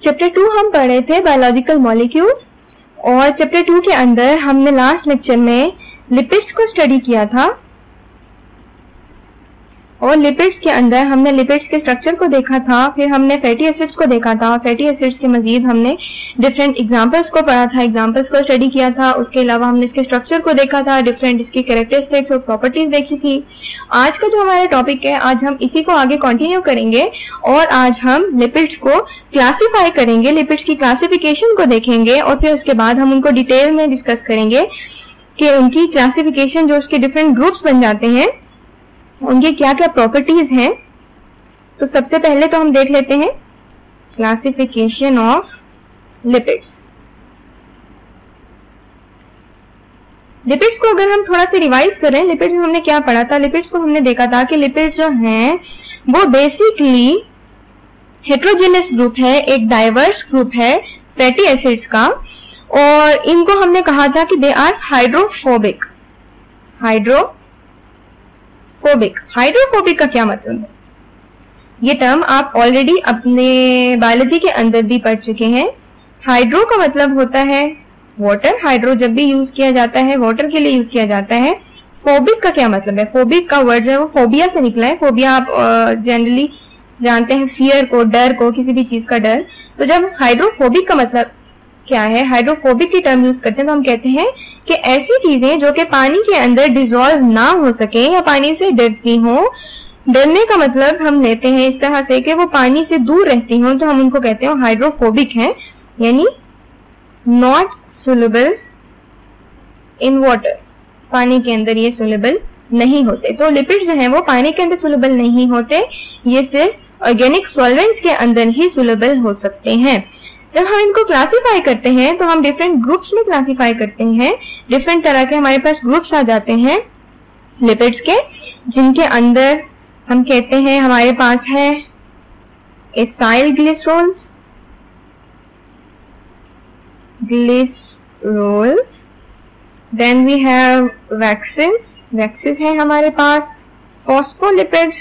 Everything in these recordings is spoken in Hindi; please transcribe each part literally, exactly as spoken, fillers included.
चैप्टर टू हम पढ़े थे बायोलॉजिकल मॉलिक्यूल्स, और चैप्टर टू के अंदर हमने लास्ट लेक्चर में लिपिड्स को स्टडी किया था, और लिपिड्स के अंदर हमने लिपिड्स के स्ट्रक्चर को देखा था, फिर हमने फैटी एसिड्स को देखा था, फैटी एसिड्स के मजीद हमने डिफरेंट एग्जांपल्स को पढ़ा था, एग्जांपल्स को स्टडी किया था, उसके अलावा हमने इसके स्ट्रक्चर को देखा था, डिफरेंट इसकी कैरेक्टरिस्टिक्स और प्रॉपर्टीज देखी थी। आज का जो हमारा टॉपिक है, आज हम इसी को आगे कंटिन्यू करेंगे और आज हम लिपिड्स को क्लासीफाई करेंगे, लिपिड्स की क्लासिफिकेशन को देखेंगे और फिर उसके बाद हम उनको डिटेल में डिस्कस करेंगे कि उनकी क्लासिफिकेशन, जो उसके डिफरेंट ग्रुप्स बन जाते हैं, उनके क्या क्या प्रॉपर्टीज हैं। तो सबसे पहले तो हम देख लेते हैं क्लासिफिकेशन ऑफ लिपिड्स। लिपिड्स को अगर हम थोड़ा सा रिवाइज करें, लिपिड्स में हमने क्या पढ़ा था? लिपिड्स को हमने देखा था कि लिपिड्स जो हैं वो बेसिकली हेट्रोजेनस ग्रुप है, एक डाइवर्स ग्रुप है फैटी एसिड्स का, और इनको हमने कहा था कि they are hydrophobic. Hydro phobic hydrophobic का क्या मतलब है? ये टर्म आप ऑलरेडी अपने बायोलॉजी के अंदर भी पढ़ चुके हैं। हाइड्रो का मतलब होता है वाटर, हाइड्रो जब भी यूज किया जाता है वाटर के लिए यूज किया जाता है। फोबिक का क्या मतलब है? फोबिक का वर्ड जो है वो फोबिया से निकला है। फोबिया आप जनरली जानते हैं फियर को, डर को, किसी भी चीज का डर। तो जब हाइड्रोफोबिक का मतलब क्या है, हाइड्रोफोबिक की टर्म यूज करते हैं तो हम कहते हैं कि ऐसी चीजें जो कि पानी के अंदर डिसॉल्व ना हो सके या पानी से डरती हो। डरने का मतलब हम लेते हैं इस तरह से कि वो पानी से दूर रहती हो, तो हम उनको कहते हैं हाइड्रोफोबिक हैं, यानी नॉट सोल्यूबल इन वाटर। पानी के अंदर ये सोल्यूबल नहीं होते। तो लिपिड्स जो है वो पानी के अंदर सोल्यूबल नहीं होते, ये सिर्फ ऑर्गेनिक सॉल्वेंट्स के अंदर ही सोल्यूबल हो सकते हैं। जब हम इनको क्लासिफाई करते हैं तो हम डिफरेंट ग्रुप्स में क्लासिफाई करते हैं। डिफरेंट तरह के हमारे पास ग्रुप्स आ जाते हैं लिपिड्स के, जिनके अंदर हम कहते हैं हमारे पास है acylglycerols, glycerols, then we have waxes, waxes है हमारे पास, फॉस्फोलिपिड्स,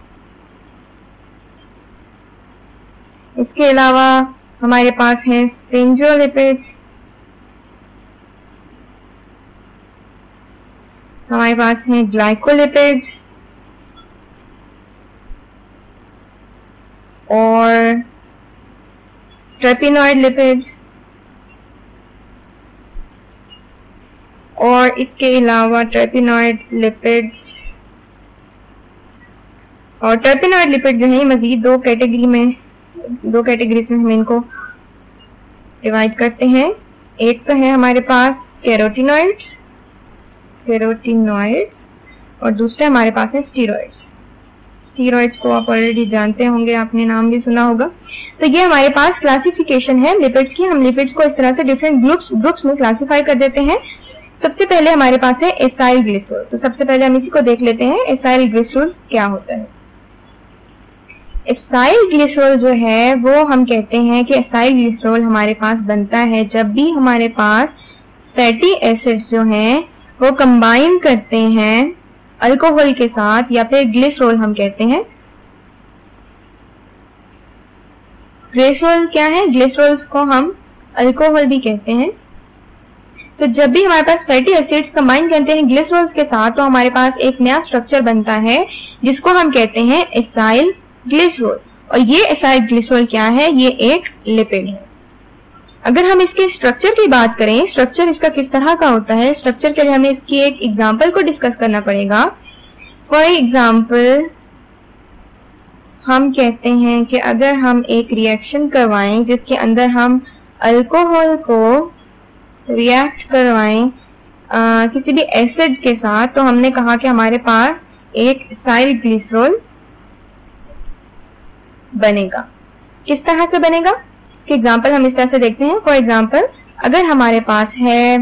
इसके अलावा हमारे पास है स्पिंजोलिपिड्स, हमारे पास है ग्लाइकोलिपिड्स और ट्रेपिनॉइड लिपिड्स, और इसके अलावा ट्रेपिनॉइड लिपिड्स और ट्रेपिनॉइड लिपिड जो है मजीद दो कैटेगरी में दो कैटेगरीज में हम इनको डिवाइड करते हैं। एक तो है हमारे पास कैरोटिनॉइड्स, कैरोटिनॉइड, और दूसरा हमारे पास है स्टीरॉइड्स। स्टीरॉइड्स को आप ऑलरेडी जानते होंगे, आपने नाम भी सुना होगा। तो ये हमारे पास क्लासिफिकेशन है लिपिड्स की। हम लिपिड्स को इस तरह से डिफरेंट ग्रुप्स ग्रुप्स में क्लासिफाई कर देते हैं। सबसे पहले हमारे पास है एसाइलग्लिसरोल। तो सबसे पहले हम इसी को देख लेते हैं, एसाइलग्लिसरोल क्या होता है। एसाइलग्लिसरोल जो है वो हम कहते हैं कि एसाइलग्लिसरोल हमारे पास बनता है जब भी हमारे पास फैटी एसिड्स जो हैं वो कंबाइन करते हैं अल्कोहल के साथ, या फिर ग्लिसरोल हम कहते हैं। ग्लिसरोल क्या है? ग्लिसरोल को हम अल्कोहल भी कहते हैं। तो जब भी हमारे पास फैटी एसिड्स कंबाइन करते हैं ग्लिसरोल्स के साथ तो हमारे पास एक नया स्ट्रक्चर बनता है जिसको हम कहते हैं एसाइल ग्लिसरोल। और ये एसाइलग्लिसरोल क्या है? ये एक लिपिड है। अगर हम इसके स्ट्रक्चर की बात करें, स्ट्रक्चर इसका किस तरह का होता है, स्ट्रक्चर के लिए हमें इसकी एक एग्जांपल को डिस्कस करना पड़ेगा। फॉर एग्जांपल हम कहते हैं कि अगर हम एक रिएक्शन करवाएं जिसके अंदर हम अल्कोहल को रिएक्ट करवाएं आ, किसी भी एसिड के साथ, तो हमने कहा कि हमारे पास एक एसाइलग्लिसरोल बनेगा। किस तरह से बनेगा कि एग्जांपल हम इस तरह से देखते हैं। फॉर एग्जांपल अगर हमारे पास है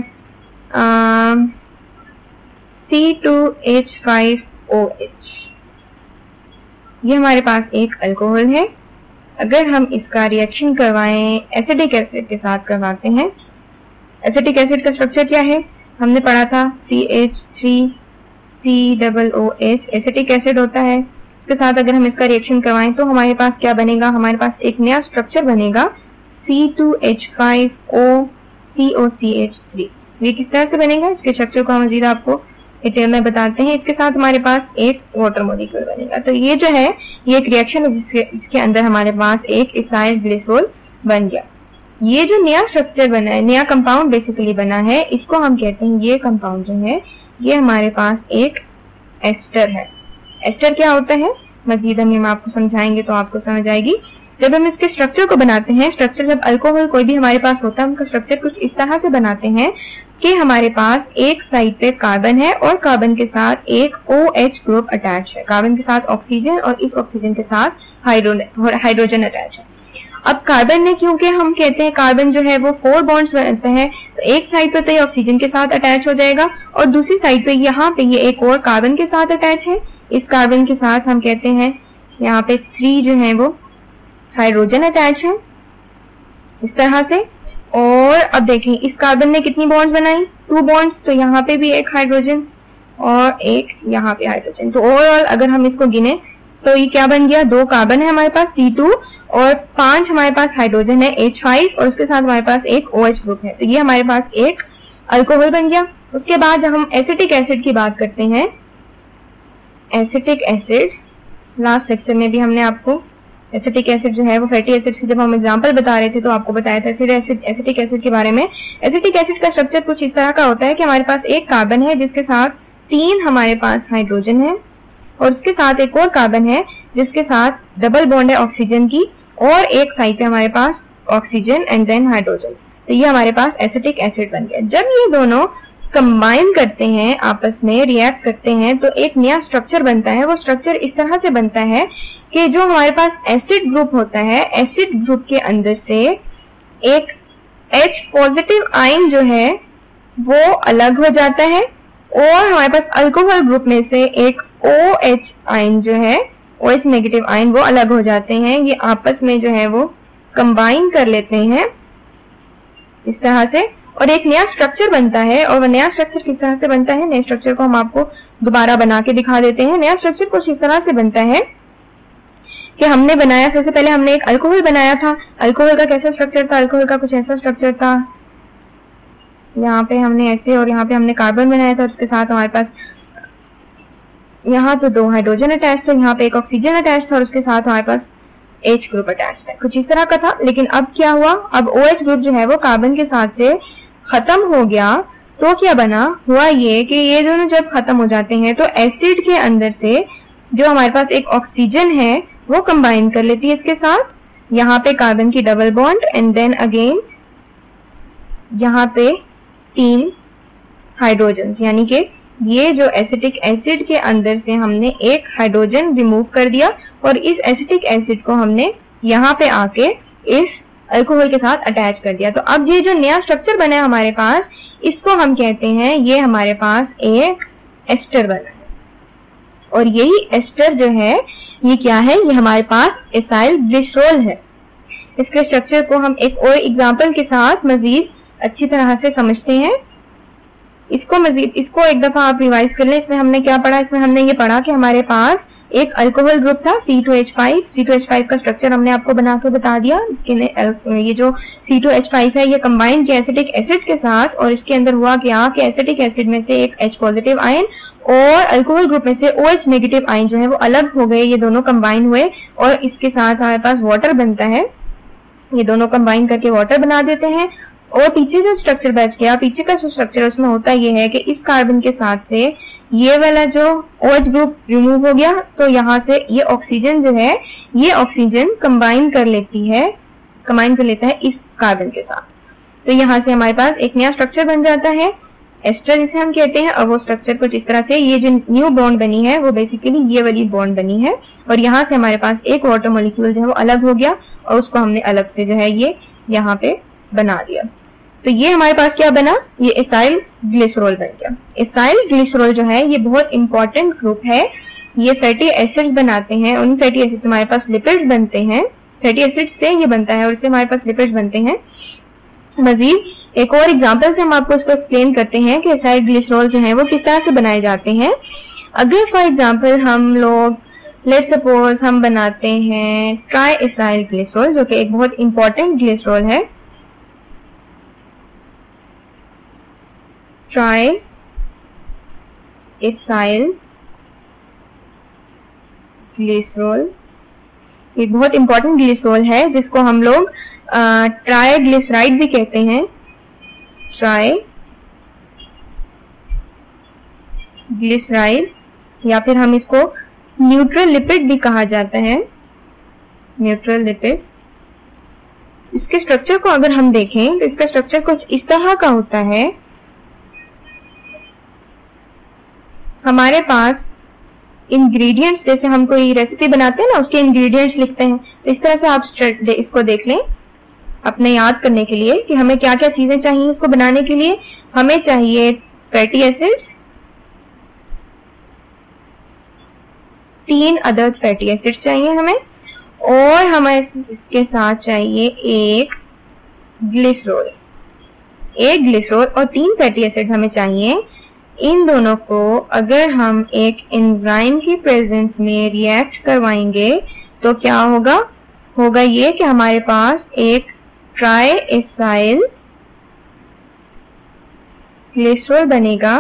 C two H five O H, ये हमारे पास एक अल्कोहल है। अगर हम इसका रिएक्शन करवाएं एसिडिक एसिड के साथ करवाते हैं, एसिटिक एसिड का स्ट्रक्चर क्या है? हमने पढ़ा था C H three C double O H acetic acid होता है। इसके साथ अगर हम इसका रिएक्शन करवाएं तो हमारे पास क्या बनेगा? हमारे पास एक नया स्ट्रक्चर बनेगा C two H five O C O C H three. ये किस तरह से बनेगा, इसके स्ट्रक्चर को हम मजीद आपको डिटेल में बताते हैं। इसके साथ हमारे पास एक वाटर मॉलिक्यूल बनेगा। तो ये जो है ये एक रिएक्शन है जिसके, जिसके अंदर हमारे पास एक इथाइल ग्लिसरॉल बन गया। ये जो नया स्ट्रक्चर बना है, नया कंपाउंड बेसिकली बना है, इसको हम कहते हैं, ये कंपाउंड जो है ये हमारे पास एक एस्टर है। एस्टर क्या होता है मजीद हम आपको समझाएंगे तो आपको समझ आएगी। जब हम इसके स्ट्रक्चर को बनाते हैं, स्ट्रक्चर जब अल्कोहल कोई भी हमारे पास होता है, उनका स्ट्रक्चर कुछ इस तरह से बनाते हैं कि हमारे पास एक साइड पे कार्बन है और कार्बन के साथ एक OH ग्रुप अटैच है, कार्बन के साथ ऑक्सीजन और इस ऑक्सीजन के साथ हाइड्रोजन अटैच है। अब कार्बन ने, क्योंकि हम कहते हैं कार्बन जो है वो फोर बॉन्ड्स बनाता है, तो एक साइड पे तो ये ऑक्सीजन के साथ अटैच हो जाएगा और दूसरी साइड पे यहाँ पे ये एक और कार्बन के साथ अटैच है। इस कार्बन के साथ हम कहते हैं यहाँ पे थ्री जो है वो हाइड्रोजन अटैच है इस तरह से। और अब देखें इस कार्बन ने कितनी बॉन्ड्स बनाई, टू बॉन्ड्स, तो यहाँ पे भी एक हाइड्रोजन और एक यहाँ पे हाइड्रोजन। तो ओवरऑल अगर हम इसको गिने तो ये क्या बन गया, दो कार्बन है हमारे पास सी टू और पांच हमारे पास हाइड्रोजन है एच फाइव और उसके साथ हमारे पास एक OH ग्रुप है। तो ये हमारे पास एक अल्कोहल बन गया। उसके बाद जब हम एसिटिक एसिड की बात करते हैं, एसिटिक एसिड लास्ट लेक्चर में भी हमने आपको एसिटिक एसिड जो है वो फैटी एसिड की जब हम एग्जांपल बता रहे थे तो आपको बताया था फिर एसिड एसिटिक एसिड के बारे में। एसिटिक एसिड का स्ट्रक्चर कुछ इस तरह का होता है कि हमारे पास एक कार्बन है जिसके साथ तीन हमारे पास हाइड्रोजन है और उसके साथ एक और कार्बन है जिसके साथ डबल बॉन्ड है ऑक्सीजन की और एक साइड पे हमारे पास ऑक्सीजन एंड देन हाइड्रोजन। तो ये हमारे पास एसिटिक एसिड बन गया। जब ये दोनों कंबाइन करते हैं, आपस में रिएक्ट करते हैं, तो एक नया स्ट्रक्चर बनता है। वो स्ट्रक्चर इस तरह से बनता है कि जो हमारे पास एसिड ग्रुप होता है, एसिड ग्रुप के अंदर से एक H पॉजिटिव आयन जो है वो अलग हो जाता है और हमारे पास अल्कोहल ग्रुप में से एक OH आयन जो है, OH नेगेटिव आयन, वो अलग हो जाते हैं। ये आपस में जो है वो कंबाइन कर लेते हैं इस तरह से और एक नया स्ट्रक्चर बनता है। और वो नया स्ट्रक्चर किस तरह से बनता है, नए स्ट्रक्चर को हम आपको दोबारा बना के दिखा देते हैं। नया स्ट्रक्चर कुछ इस तरह से बनता है कि हमने बनाया, सबसे पहले हमने एक अल्कोहल बनाया था। अल्कोहल का कैसा स्ट्रक्चर था, अल्कोहल का कुछ ऐसा स्ट्रक्चर था, यहाँ पे हमने ऐसे और यहाँ पे हमने कार्बन बनाया था, उसके साथ हमारे पास यहाँ पे दो हाइड्रोजन अटैच था, यहाँ पे एक ऑक्सीजन अटैच था और उसके साथ हमारे पास H ग्रुप अटैच था। कुछ इस तरह का था। लेकिन अब क्या हुआ, अब OH ग्रुप जो है वो कार्बन के साथ से खत्म हो गया। तो क्या बना, हुआ ये कि ये दोनों जब खत्म हो जाते हैं तो एसिड के अंदर से जो हमारे पास एक ऑक्सीजन है वो कंबाइन कर लेती है इसके साथ, यहाँ पे कार्बन की double bond and then again यहाँ पे तीन हाइड्रोजन, यानी कि ये जो एसिटिक एसिड के अंदर से हमने एक हाइड्रोजन रिमूव कर दिया और इस एसिटिक एसिड को हमने यहाँ पे आके इस अल्कोहल के साथ अटैच कर दिया। तो अब ये जो नया स्ट्रक्चर बना है हमारे पास, इसको हम कहते हैं, ये हमारे पास एक एस्टर बना है। और यही एस्टर जो है ये क्या है, ये हमारे पास एसाइल ग्लिसरॉल है। इसके स्ट्रक्चर को हम एक और एग्जांपल के साथ मजीद अच्छी तरह से समझते हैं। इसको मजीद इसको एक दफा आप रिवाइज कर लें। इसमें हमने क्या पढ़ा, इसमें हमने ये पढ़ा कि हमारे पास एक अल्कोहल ग्रुप था C two H five. C two H five का स्ट्रक्चर हमने आपको बना के बता दिया कि ये जो सी टू एच फाइव है ये कंबाइन किया एसिटिक एसिड के साथ और इसके अंदर हुआ क्या कि एसिटिक एसिड में से एक H पॉजिटिव आयन और अल्कोहल ग्रुप में से OH नेगेटिव आयन जो है वो अलग हो गए, ये दोनों कंबाइन हुए और इसके साथ हमारे पास वाटर बनता है। ये दोनों कंबाइन करके वाटर बना देते हैं। और पीछे जो स्ट्रक्चर बच गया, पीछे का जो स्ट्रक्चर उसमें होता ये है कि इस कार्बन के साथ से ये वाला जो OH ग्रुप रिमूव हो गया तो यहाँ से ये ऑक्सीजन जो है ये ऑक्सीजन कंबाइन कर लेती है कंबाइन कर लेता है इस कार्बन के साथ। तो यहाँ से हमारे पास एक नया स्ट्रक्चर बन जाता है, एस्टर जिसे हम कहते हैं। और वो स्ट्रक्चर कुछ इस तरह से, ये जो न्यू बॉन्ड बनी है वो बेसिकली ये वाली बॉन्ड बनी है और यहाँ से हमारे पास एक वाटर मॉलिक्यूल जो है वो अलग हो गया और उसको हमने अलग से जो है ये यहाँ पे बना दिया। तो ये हमारे पास क्या बना, ये एसाइल ग्लिसरॉल बन गया। एसाइल ग्लिसरॉल जो है ये बहुत इंपॉर्टेंट ग्रुप है। ये फैटी एसिड्स बनाते हैं, उन फैटी एसिड से हमारे पास लिपिड्स बनते हैं। फैटी एसिड से ये बनता है और इससे हमारे पास लिपिड्स बनते हैं। मजीद एक और एग्जांपल से हम आपको इसको एक्सप्लेन करते हैं कि एसाइल ग्लिसरॉल जो है वो किस तरह से बनाए जाते हैं। अगर फॉर एग्जांपल हम लोग लेट्स सपोज हम बनाते हैं ट्राई एसाइल ग्लिसरॉल, जो कि एक बहुत इंपॉर्टेंट ग्लिसरॉल है। ट्राई एसाइल ग्लिसरॉल एक बहुत इंपॉर्टेंट ग्लिसरॉल है, जिसको हम लोग ट्राई ग्लिसराइड भी कहते हैं। ट्राई ग्लिसराइड, या फिर हम इसको न्यूट्रल लिपिड भी कहा जाता है। Neutral lipid. इसके स्ट्रक्चर को अगर हम देखें तो इसका स्ट्रक्चर कुछ इस तरह का होता है। हमारे पास इंग्रेडिएंट्स, जैसे हम कोई रेसिपी बनाते हैं ना, उसके इंग्रेडिएंट्स लिखते हैं, तो इस तरह से आप इसको देख लें अपने याद करने के लिए कि हमें क्या क्या चीजें चाहिए इसको बनाने के लिए। हमें चाहिए फैटी एसिड्स, तीन अदर फैटी एसिड्स चाहिए हमें, और हमें इसके साथ चाहिए एक ग्लिसरॉल। एक ग्लिसरॉल और तीन फैटी एसिड हमें चाहिए। इन दोनों को अगर हम एक एंजाइम की प्रेजेंस में रिएक्ट करवाएंगे तो क्या होगा होगा ये कि हमारे पास एक ट्राई एसाइल ग्लिसरॉल बनेगा।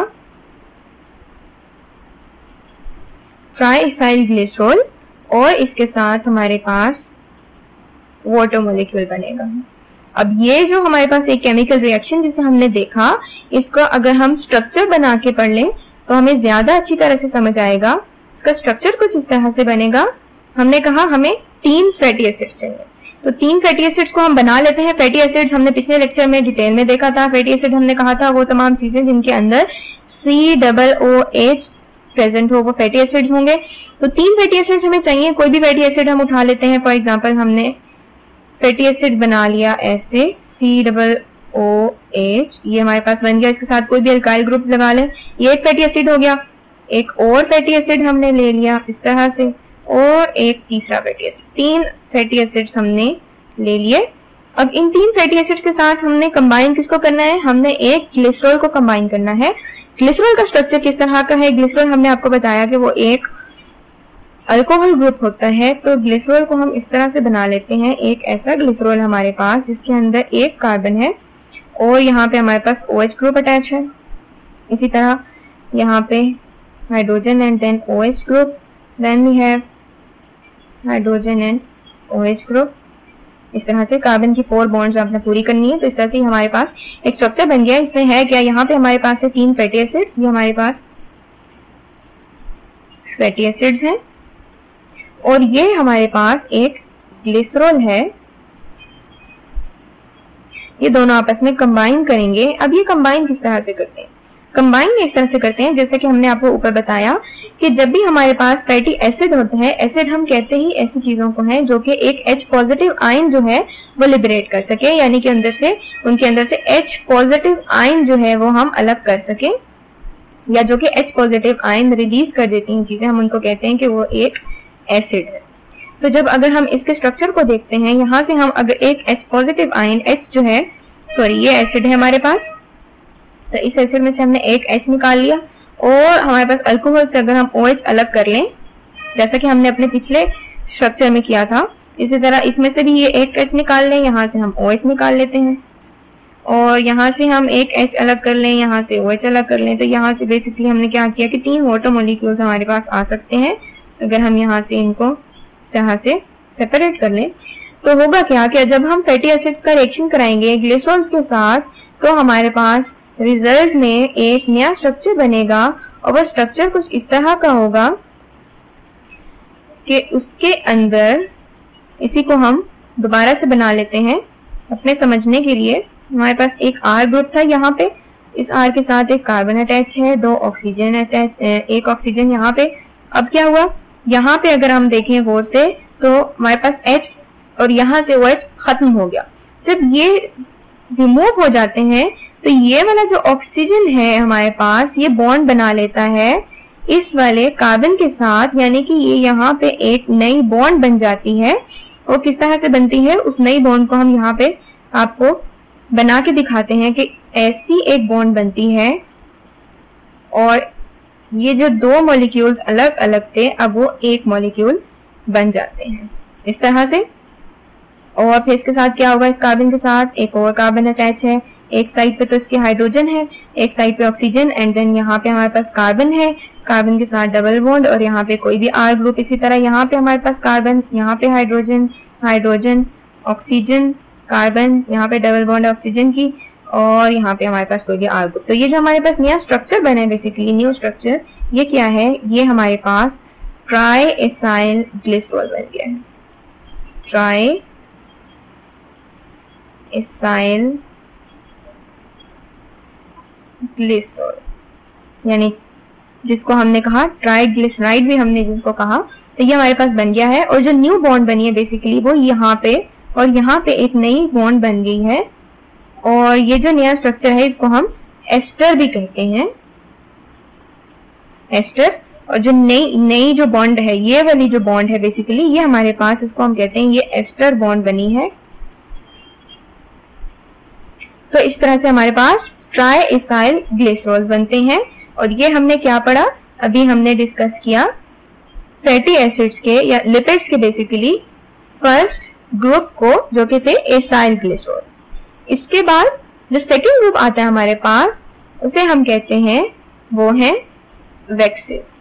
ट्राई एसाइल ग्लिसरॉल, और इसके साथ हमारे पास वाटर मॉलिक्यूल बनेगा। अब ये जो हमारे पास एक केमिकल रिएक्शन जिसे हमने देखा, इसको अगर हम स्ट्रक्चर बना के पढ़ लें तो हमें ज्यादा अच्छी तरह से समझ आएगा। इसका स्ट्रक्चर कुछ इस तरह से बनेगा। हमने कहा हमें तीन फैटी एसिड्स चाहिए, तो तीन फैटी एसिड्स को हम बना लेते हैं। फैटी एसिड्स हमने पिछले लेक्चर में डिटेल में देखा था। फैटी एसिड हमने कहा था वो तमाम चीजें जिनके अंदर C double O H present हो, वो फैटी एसिड्स होंगे। तो तीन फैटी एसिड्स हमें चाहिए। कोई भी फैटी एसिड हम उठा लेते हैं। फॉर एग्जांपल हमने फैटी एसिड बना लिया ऐसे, सी डबल ओ एच, ये हमारे पास बन गया। इसके साथ कोई भी अल्काइल ग्रुप लगा लें, ये एक फैटी एसिड हो गया। एक और फैटी एसिड हमने ले लिया इस तरह से, और एक तीसरा फैटी एसिड। तीन फैटी एसिड्स हमने ले लिए। अब इन तीन फैटी एसिड के साथ हमने कंबाइन किसको करना है? हमने एक ग्लिसरॉल को कंबाइन करना है। ग्लिसरॉल का स्ट्रक्चर किस तरह का है? ग्लिसरॉल हमने आपको बताया कि वो एक अल्कोहल ग्रुप होता है। तो ग्लिसरॉल को हम इस तरह से बना लेते हैं। एक ऐसा ग्लिसरॉल हमारे पास जिसके अंदर एक कार्बन है और यहाँ पे हमारे पास OH ग्रुप अटैच है। इसी तरह यहाँ पे hydrogen and then OH group, then we have hydrogen and OH group. इस तरह से कार्बन की फोर बॉन्ड्स आपने पूरी करनी है। तो इस तरह से हमारे पास एक स्ट्रक्चर बन गया। इसमें है क्या? यहाँ पे हमारे पास है तीन फैटी एसिड, ये हमारे पास फैटी एसिड्स हैं, और ये हमारे पास एक ग्लिसरॉल है। ये दोनों आपस में कंबाइन करेंगे। अब ये कंबाइन किस तरह से करते हैं? कंबाइन इस तरह से करते हैं जैसे कि हमने आपको ऊपर बताया कि जब भी हमारे पास फैटी एसिड होता है, एसिड हम कहते ही ऐसी चीजों को हैं जो कि एक H पॉजिटिव आयन जो है वो लिबरेट कर सके, यानी कि अंदर से उनके अंदर से H पॉजिटिव आयन जो है वो हम अलग कर सके, या जो कि H पॉजिटिव आयन रिलीज कर देती हैं चीजें, हम उनको कहते हैं कि वो एक एसिड है। तो जब अगर हम इसके स्ट्रक्चर को देखते हैं, यहाँ से हम अगर एक H पॉजिटिव आयन, H जो है सॉरी ये एसिड है हमारे पास, तो इस एसिड में से हमने एक H निकाल लिया, और हमारे पास अल्कोहल से अगर हम OH अलग कर लें जैसा कि हमने अपने पिछले स्ट्रक्चर में किया था, इसी तरह इसमें से भी ये एक H निकाल लें, यहाँ से हम OH निकाल लेते हैं, और यहाँ से हम एक H अलग कर लें, यहाँ से OH अलग कर लें। तो यहाँ से बेसिकली हमने क्या किया कि तीन वाटर मॉलिक्यूल्स हमारे पास आ सकते हैं अगर हम यहाँ से इनको तरह से सेपरेट कर लें। तो होगा क्या कि जब हम फैटी एसिड का रिएक्शन कराएंगे ग्लिसरॉल्स के साथ, तो हमारे पास रिजल्ट में एक नया स्ट्रक्चर बनेगा, और वह स्ट्रक्चर कुछ इस तरह का होगा कि उसके अंदर, इसी को हम दोबारा से बना लेते हैं अपने समझने के लिए। हमारे पास एक R ग्रुप था यहाँ पे, इस R के साथ एक कार्बन अटैच है, दो ऑक्सीजन अटैच, एक ऑक्सीजन यहाँ पे। अब क्या हुआ? यहाँ पे अगर हम देखें गौर से तो हमारे पास H और यहाँ से OH खत्म हो गया। जब ये रिमूव हो जाते हैं तो ये वाला जो ऑक्सीजन है हमारे पास, ये बॉन्ड बना लेता है इस वाले कार्बन के साथ, यानी कि ये यहाँ पे एक नई बॉन्ड बन जाती है। और किस तरह से बनती है? उस नई बॉन्ड को हम यहाँ पे आपको बना के दिखाते हैं कि ऐसी एक बॉन्ड बनती है, और ये जो दो मॉलिक्यूल्स अलग अलग थे अब वो एक मॉलिक्यूल बन जाते हैं इस तरह से। और फिर इसके साथ क्या होगा, इस कार्बन के साथ एक और कार्बन अटैच है, एक साइड पे तो इसके हाइड्रोजन है, एक साइड पे ऑक्सीजन, एंड देन यहाँ पे हमारे पास कार्बन है, कार्बन के साथ डबल बॉन्ड, और यहाँ पे कोई भी आर ग्रुप। इसी तरह यहाँ पे हमारे पास कार्बन, यहाँ पे हाइड्रोजन, हाइड्रोजन, ऑक्सीजन, कार्बन, यहाँ पे डबल बॉन्ड ऑक्सीजन की, और यहाँ पे हमारे पास कोई भी आर ग्रुप। तो ये जो हमारे पास नया स्ट्रक्चर बना है, बेसिकली न्यू स्ट्रक्चर, ये क्या है, ये हमारे पास ट्राई एसाइल ग्लिसरॉल बन गया है। ट्राई एसाइल ग्लिसरॉल, यानी जिसको हमने कहा ट्राइग्लिसराइड भी हमने जिसको कहा, तो ये हमारे पास बन गया है। और जो न्यू बॉन्ड बनी है बेसिकली वो यहाँ पे और यहाँ पे एक नई बॉन्ड बन गई है, और ये जो नया स्ट्रक्चर है इसको हम एस्टर भी कहते हैं, एस्टर। और जो नई नई जो बॉन्ड है, ये वाली जो बॉन्ड है बेसिकली, ये हमारे पास, इसको हम कहते हैं ये एस्टर बॉन्ड बनी है। तो इस तरह से हमारे पास ट्राई एसाइल ग्लिसरॉल बनते हैं। और ये हमने क्या पढ़ा, अभी हमने डिस्कस किया फैटी एसिड्स के या लिपिड्स के बेसिकली फर्स्ट ग्रुप को, जो कि थे एसाइल ग्लिसरॉल। इसके बाद जो सेकंड ग्रुप आता है हमारे पास, उसे हम कहते हैं वो है वैक्सेस।